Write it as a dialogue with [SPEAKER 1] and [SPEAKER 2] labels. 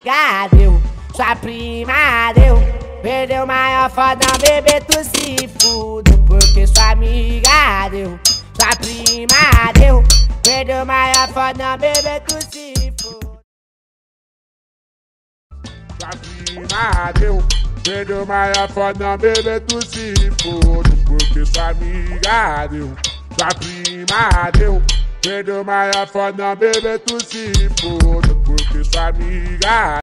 [SPEAKER 1] amiga deu, sua prima deu. Perdeu maior fodão, bebê, tu se fudo. Porque sua amiga deu, sua prima deu. Perdeu maior fodão, bebê, tu se fudo.
[SPEAKER 2] Sua prima deu, perdeu maior fodão, bebê, tu se fudo. Porque sua amiga deu, sua prima deu. Perdeu maior fodão, bebê, tu se fudo. Porque sua amiga